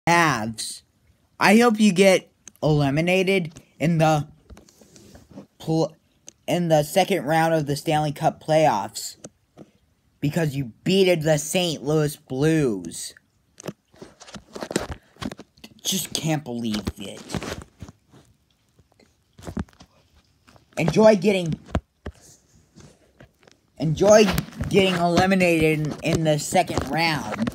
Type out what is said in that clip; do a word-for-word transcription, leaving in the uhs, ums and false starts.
Avs. I hope you get eliminated in the pl in the second round of the Stanley Cup playoffs because you beated the Saint Louis Blues. Just can't believe it. Enjoy getting enjoy getting eliminated in, in the second round.